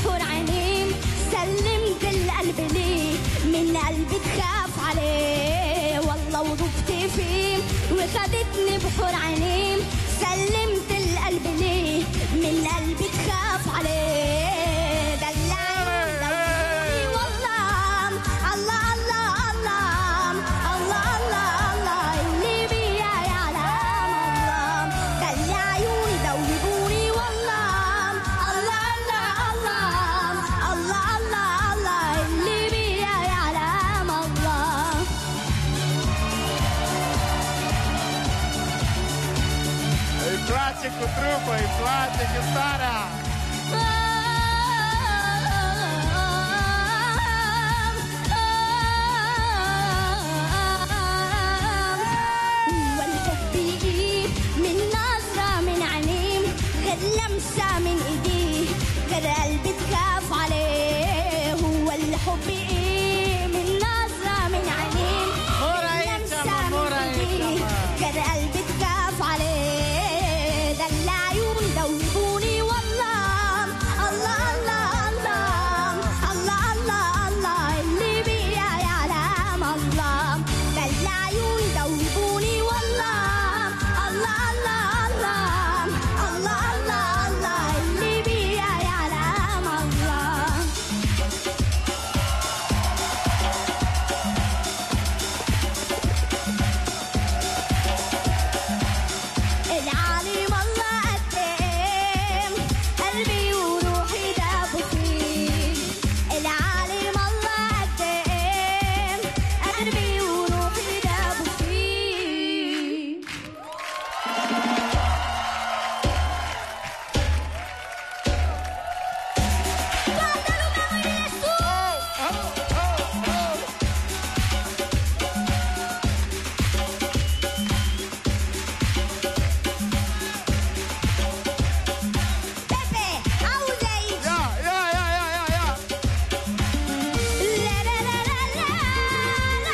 بحور عينين سلمت القلب ليه من قلبي تخاف عليه والله وضفت فيه وخدتني بحور عينين سلمت القلب ليه من قلبي تخاف عليه دلعني والله الله الله الله الله الله الله اللي بيا يعلم الله دلع عيوني دوبوني والله الله الله الله الله الله الله اللي بيا يعلم الله Îi place cu trupul, îi place cu starea. والحب يجيب من نظرة من عينيه غير لمسة من ايديه غير قلبي تخاف عليه هو الحب ايه من نظرة من عينيه غير لمسة من ايديه غير قلبي تخاف عليه دلع عيوني دوبوني والله الله الله الله الله الله الله اللي بيا يعلم الله دلع عيوني دوبوني والله الله الله الله الله الله الله اللي بيا يعلم الله العالم الله قدام قلبي وروحي دابوا فيه العالم الله قدام قلبي وروحي دابوا فيه Pepe, auzi aici! Ia! La la la la la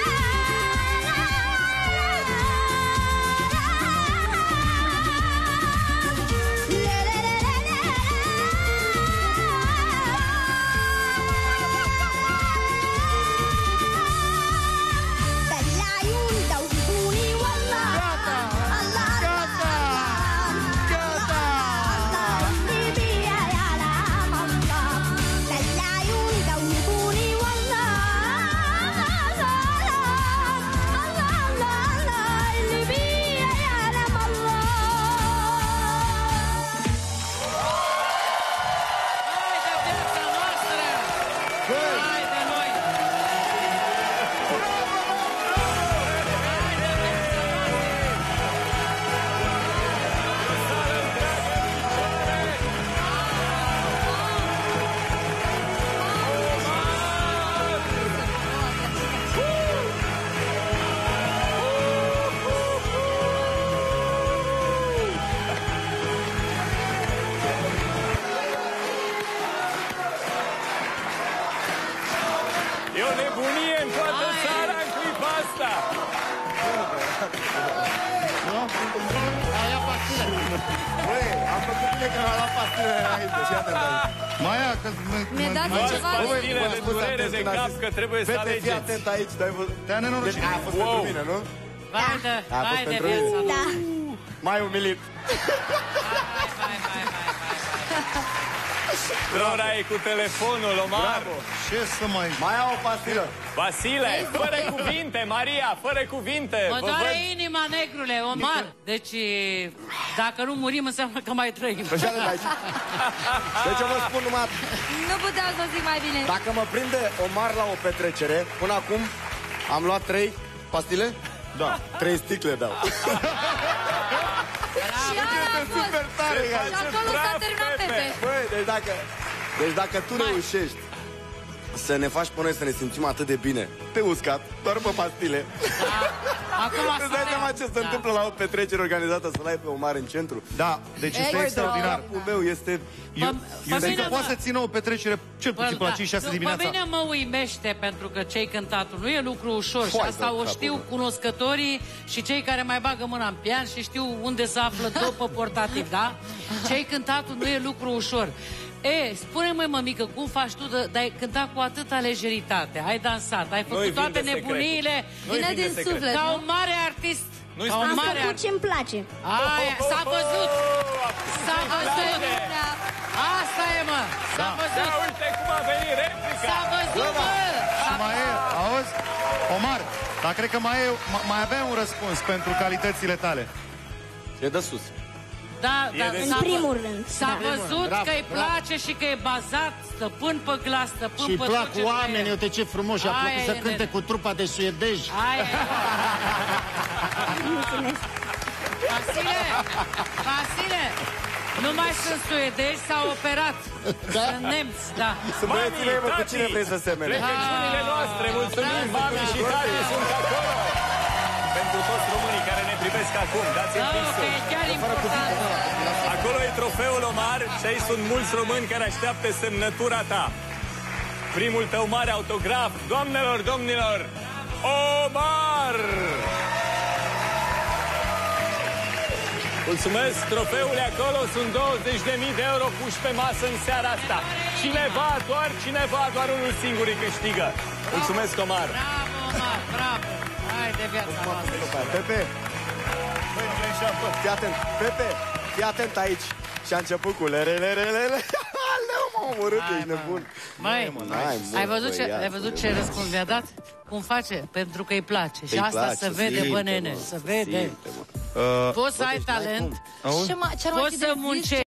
دلع عيوني دوبوني والله الله الله اللي بيا يعلم الله دلع عيوني دوبوني والله الله الله اللي بيا يعلم الله Haide noi! E o nebunie în toată țara în clipa asta! Ia pastile. Băi, am făcut bine că m-am luat pastile înainte și iată Maia, că... Mi-e dat Bă, ceva bă, băi, Pastile de v-am spus durere atent de când am cap zis, că trebuie să Fete, fii alegeți. atent aici, dai vă... Te-a nenorocit. Deci, a fost pentru mine, nu? Haide, A fost haide pentru- viața Da. Mai umilit. Hai. Ora e cu telefonul, Omar. Ce să mai... Mai au o pastilă. Vasile, fără cuvinte, Maria, fără cuvinte. Mă Vă doare văd. inima, negrule, Omar. Deci, dacă nu murim, înseamnă că mai trăim. Deci, aici. Deci eu vă spun numai... Nu puteam să zic mai bine. Dacă mă prinde Omar la o petrecere, până acum am luat 3 pastile? Da. 3 sticle dau. Și ala a fost. Super tare, Și acolo s-a terminat Pepe. Băi, deci dacă tu reușești să ne faci pe noi să ne simțim atât de bine pe uscat, doar pe pastile. Acum Îți dai seama ce se întâmplă la o petrecere organizată să-l ai pe Omar în centru? Da, deci este extraordinar. Capul meu este... Eu zic că poate să țină o petrecere cel puțin până la 5-6 dimineața. Pe mine mă uimește pentru că ce-ai cântatul nu e lucru ușor și asta o știu cunoscătorii și cei care mai bagă mâna în pian și știu unde se află tot pe portativ, da? Ce-ai cântatul nu e lucru ușor. Spune-mă, mămică, cum faci tu de ai cântat cu atâta lejeritate? Ai dansat, ai făcut toate nebuniile. Vine din suflet, ca nu? un mare artist. Am făcut ce-mi place. Aia, s-a văzut! S-a văzut! Asta e, mă! S-a văzut! Ia uite cum a venit replica! S-a văzut, mă! Și mai e, auzi? Omar, dar cred că mai avea un răspuns pentru calitățile tale. E de sus. Da, În primul rând. S-a văzut că îi place și că e bazat stăpân pe glas, stăpân pe Și tot plac ce oamenii, vrea. uite ce frumos și a plăcut Aia să e, cânte nene. cu trupa de suedeji. Aia e. Mulțumesc. Vasile, nu mai sunt suedezi, s-au operat. Sunt nemți, da. Sunt băieții mei, mă, cu cine vrei să semene? Plecăciunile noastre, mulțumim, mami și tati sunt acolo. Pentru toți românii care ne privesc acum, dați-mi Da, fixul. că e chiar important. Acolo e trofeul, Omar, și aici sunt mulți români care așteaptă semnătura ta. Primul tău mare autograf, doamnelor, domnilor, Omar! Mulțumesc, trofeul e acolo, sunt 20.000 de euro puși pe masă în seara asta. Cineva, doar unul singur îi câștigă. Mulțumesc, Omar! Bravo, Omar, bravo. Hai de viața noastră. Pepe, fii atent, Pepe, fii atent aici. Și a început cu lerelelelele. Aleu, m-a omorât, ești nebun. Măi, ai văzut ce răspuns mi-a dat? Cum face? Pentru că îi place. Și asta se vede, bă, nene, se vede. Poți să ai talent, Ce ar mai poți fi să de zis? muncești.